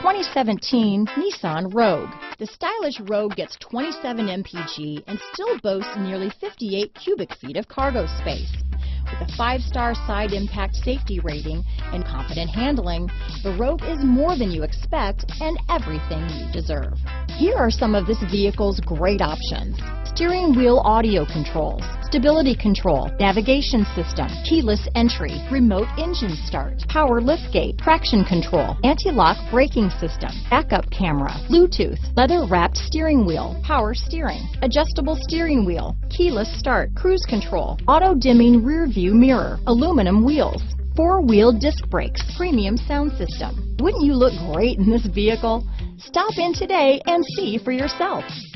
2017 Nissan Rogue. The stylish Rogue gets 27 mpg and still boasts nearly 58 cubic feet of cargo space. With a 5-star side impact safety rating and confident handling, the Rogue is more than you expect and everything you deserve. Here are some of this vehicle's great options: steering wheel audio controls, stability control, navigation system, keyless entry, remote engine start, power liftgate, traction control, anti-lock braking system, backup camera, Bluetooth, leather-wrapped steering wheel, power steering, adjustable steering wheel, keyless start, cruise control, auto-dimming rear view mirror, aluminum wheels, 4-wheel disc brakes, premium sound system. Wouldn't you look great in this vehicle? Stop in today and see for yourself.